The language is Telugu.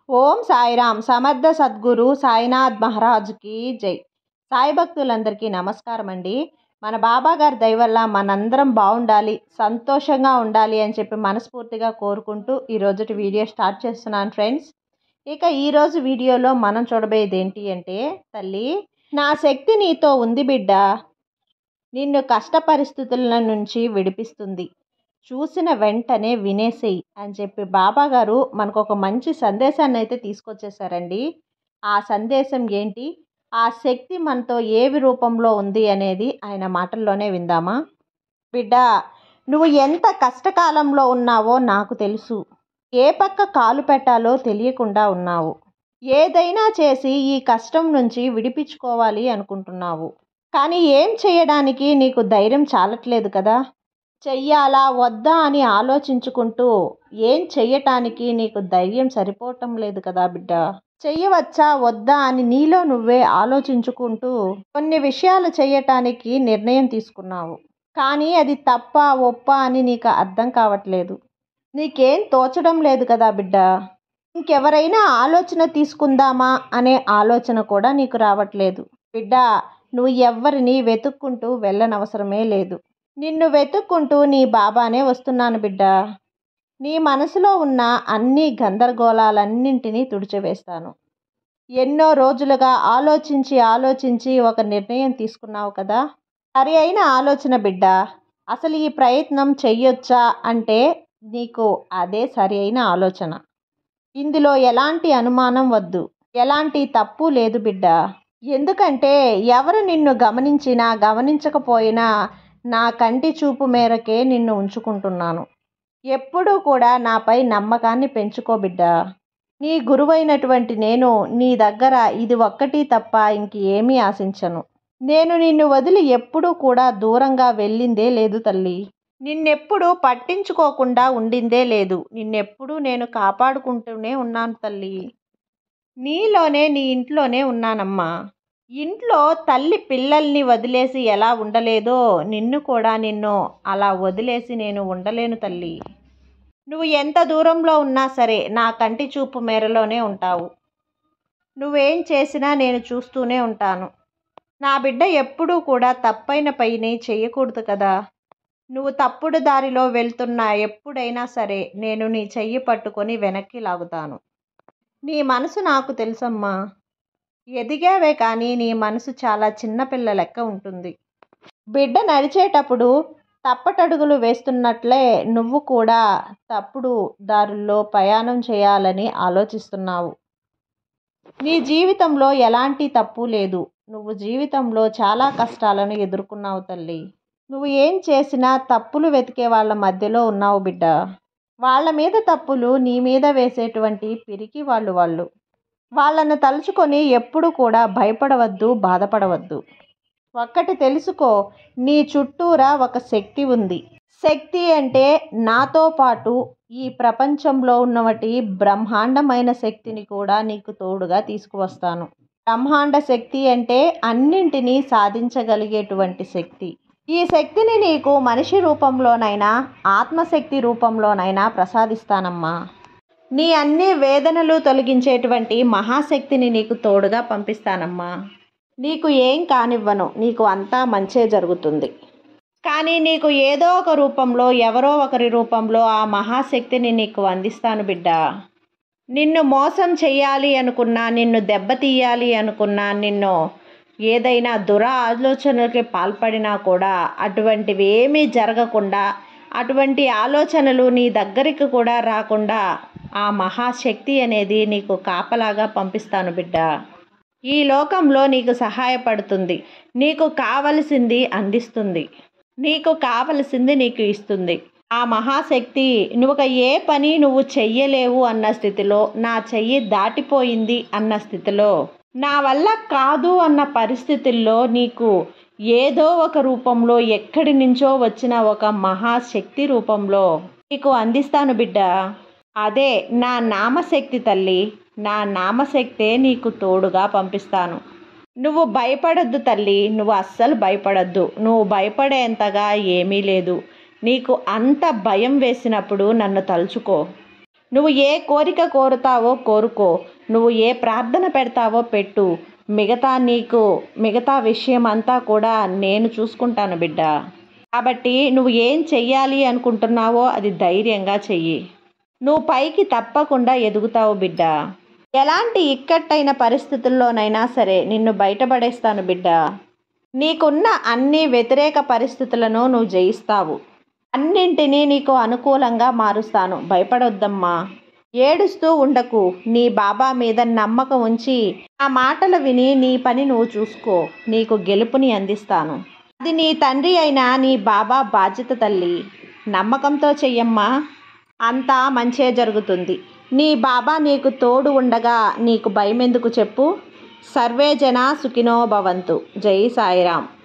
ఓం సాయిరామ్. సమర్థ సద్గురు సాయినాథ్ మహారాజ్కి జై. సాయి భక్తులందరికీ నమస్కారం అండి. మన బాబా గారి దయ వల్ల మనందరం బాగుండాలి, సంతోషంగా ఉండాలి అని చెప్పి మనస్ఫూర్తిగా కోరుకుంటూ ఈరోజు వీడియో స్టార్ట్ చేస్తున్నాను ఫ్రెండ్స్. ఇక ఈరోజు వీడియోలో మనం చూడబోయేది ఏంటి అంటే, తల్లి నా శక్తి నీతో ఉంది బిడ్డ, నిన్ను కష్ట పరిస్థితుల నుంచి విడిపిస్తుంది, చూసిన వెంటనే వినేసేయి అని చెప్పి బాబా గారు మనకు ఒక మంచి సందేశాన్ని అయితే తీసుకొచ్చేసారండి. ఆ సందేశం ఏంటి, ఆ శక్తి మనతో ఏ రూపంలో ఉంది అనేది ఆయన మాటల్లోనే విందామా. బిడ్డ, నువ్వు ఎంత కష్టకాలంలో ఉన్నావో నాకు తెలుసు. ఏ పక్క కాలు పెట్టాలో తెలియకుండా ఉన్నావు. ఏదైనా చేసి ఈ కష్టం నుంచి విడిపించుకోవాలి అనుకుంటున్నావు. కానీ ఏం చేయడానికి నీకు ధైర్యం చాలట్లేదు కదా. చెయ్యాలా వద్దా అని ఆలోచించుకుంటూ ఏం చెయ్యటానికి నీకు ధైర్యం సరిపోవటం లేదు కదా బిడ్డ. చెయ్యవచ్చా వద్దా అని నీలో నువ్వే ఆలోచించుకుంటూ కొన్ని విషయాలు చెయ్యటానికి నిర్ణయం తీసుకున్నావు. కానీ అది తప్ప ఒప్ప అని నీకు అర్థం కావట్లేదు. నీకేం తోచడం లేదు కదా బిడ్డ. ఇంకెవరైనా ఆలోచన తీసుకుందామా అనే ఆలోచన కూడా నీకు రావట్లేదు. బిడ్డ, నువ్వు ఎవ్వరిని వెతుక్కుంటూ వెళ్ళనవసరమే లేదు. నిన్ను వెతుక్కుంటూ నీ బాబానే వస్తున్నాను బిడ్డ. నీ మనసులో ఉన్న అన్ని గందరగోళాలన్నింటినీ తుడిచివేస్తాను. ఎన్నో రోజులుగా ఆలోచించి ఒక నిర్ణయం తీసుకున్నావు కదా. సరి అయిన ఆలోచన బిడ్డ. అసలు ఈ ప్రయత్నం చెయ్యొచ్చా అంటే నీకు అదే సరి అయిన ఆలోచన. ఇందులో ఎలాంటి అనుమానం వద్దు, ఎలాంటి తప్పు లేదు బిడ్డ. ఎందుకంటే ఎవరు నిన్ను గమనించినా గమనించకపోయినా నా కంటి చూపు మేరకే నిన్ను ఉంచుకుంటున్నాను. ఎప్పుడూ కూడా నాపై నమ్మకాన్ని పెంచుకో బిడ్డ. నీ గురువైనటువంటి నేను నీ దగ్గర ఇది ఒక్కటి తప్ప ఇంకేమీ ఆశించను. నేను నిన్ను వదిలి ఎప్పుడూ కూడా దూరంగా వెళ్ళిందే లేదు తల్లి. నిన్నెప్పుడు పట్టించుకోకుండా ఉండిందే లేదు. నిన్నెప్పుడు నేను కాపాడుకుంటూనే ఉన్నాను తల్లి. నీలోనే, నీ ఇంట్లోనే ఉన్నానమ్మా. ఇంట్లో తల్లి పిల్లల్ని వదిలేసి ఎలా ఉండలేదో నిన్ను కూడా అలా వదిలేసి నేను ఉండలేను తల్లి. నువ్వు ఎంత దూరంలో ఉన్నా సరే నా కంటి చూపు మేరలోనే ఉంటావు. నువ్వేం చేసినా నేను చూస్తూనే ఉంటాను. నా బిడ్డ ఎప్పుడూ కూడా తప్పైన పని చెయ్యకూడదు కదా. నువ్వు తప్పుడు దారిలో వెళ్తున్నా ఎప్పుడైనా సరే నేను నీ చెయ్యి పట్టుకొని వెనక్కి లాగుతాను. నీ మనసు నాకు తెలుసమ్మా. ఎదిగావే కానీ నీ మనసు చాలా చిన్నపిల్ల లెక్క ఉంటుంది. బిడ్డ నడిచేటప్పుడు తప్పటడుగులు వేస్తున్నట్లే నువ్వు కూడా తప్పుడు దారుల్లో ప్రయాణం చేయాలని ఆలోచిస్తున్నావు. నీ జీవితంలో ఎలాంటి తప్పు లేదు. నువ్వు జీవితంలో చాలా కష్టాలను ఎదుర్కొన్నావు తల్లి. నువ్వు ఏం చేసినా తప్పులు వెతికే వాళ్ళ మధ్యలో ఉన్నావు బిడ్డ. వాళ్ళ మీద తప్పులు నీ మీద వేసేటువంటి పిరికి వాళ్ళు. వాళ్ళను తలుచుకొని ఎప్పుడు కూడా భయపడవద్దు, బాధపడవద్దు. ఒక్కటి తెలుసుకో, నీ చుట్టూరా ఒక శక్తి ఉంది. శక్తి అంటే నాతో పాటు ఈ ప్రపంచంలో ఉన్నవాటి బ్రహ్మాండమైన శక్తిని కూడా నీకు తోడుగా తీసుకువస్తాను. బ్రహ్మాండ శక్తి అంటే అన్నింటినీ సాధించగలిగేటువంటి శక్తి. ఈ శక్తిని నీకు మనిషి రూపంలోనైనా ఆత్మశక్తి రూపంలోనైనా ప్రసాదిస్తానమ్మా. నీ అన్ని వేదనలు తొలగించేటువంటి మహాశక్తిని నీకు తోడుగా పంపిస్తానమ్మా. నీకు ఏం కానివ్వను, నీకు అంతా మంచే జరుగుతుంది. కానీ నీకు ఏదో ఒక రూపంలో, ఎవరో ఒకరి రూపంలో ఆ మహాశక్తిని నీకు అందిస్తాను బిడ్డ. నిన్ను మోసం చెయ్యాలి అనుకున్నా, నిన్ను దెబ్బతీయాలి అనుకున్నా, నిన్ను ఏదైనా ఆలోచనలకి పాల్పడినా కూడా అటువంటివి ఏమీ జరగకుండా, అటువంటి ఆలోచనలు నీ దగ్గరికి కూడా రాకుండా ఆ మహాశక్తి అనేది నీకు కాపలాగా పంపిస్తాను బిడ్డ. ఈ లోకంలో నీకు సహాయపడుతుంది. నీకు కావలసింది అందిస్తుంది. నీకు కావలసింది నీకు ఇస్తుంది. ఆ మహాశక్తి ఏ పని నువ్వు చెయ్యలేవు అన్న స్థితిలో, నా చెయ్యి దాటిపోయింది అన్న స్థితిలో, నా వల్ల కాదు అన్న పరిస్థితుల్లో నీకు ఏదో ఒక రూపంలో, ఎక్కడి నుంచో వచ్చిన ఒక మహాశక్తి రూపంలో నీకు అందిస్తాను బిడ్డ. అదే నా నామశక్తి తల్లి. నా నామశక్తే నీకు తోడుగా పంపిస్తాను. నువ్వు భయపడద్దు తల్లి, నువ్వు అస్సలు భయపడద్దు. నువ్వు భయపడేంతగా ఏమీ లేదు. నీకు అంత భయం వేసినప్పుడు నన్ను తలుచుకో. నువ్వు ఏ కోరిక కోరుతావో కోరుకో, నువ్వు ఏ ప్రార్థన పెడతావో పెట్టు, మిగతా విషయం అంతా కూడా నేను చూసుకుంటాను బిడ్డ. కాబట్టి నువ్వు ఏం చెయ్యాలి అనుకుంటున్నావో అది ధైర్యంగా చెయ్యి. నువ్వు పైకి తప్పకుండా ఎదుగుతావు బిడ్డ. ఎలాంటి ఇక్కట్టైన పరిస్థితుల్లోనైనా సరే నిన్ను బయటపడేస్తాను బిడ్డ. నీకున్న అన్ని వ్యతిరేక పరిస్థితులను నువ్వు జయిస్తావు. అన్నింటినీ నీకు అనుకూలంగా మారుస్తాను. భయపడొద్దమ్మా, ఏడుస్తూ ఉండకు. నీ బాబా మీద నమ్మకం ఉంచి ఆ మాటలు విని నీ పని నువ్వు చూసుకో. నీకు గెలుపుని అందిస్తాను. అది నీ తండ్రి అయినా నీ బాబా బాధ్యత తల్లి. నమ్మకంతో చెయ్యమ్మా, అంతా మంచే జరుగుతుంది. నీ బాబా నీకు తోడు ఉండగా నీకు భయం ఎందుకు చెప్పు. సర్వే జనా సుఖినో భవంతు. జై సాయిరామ్.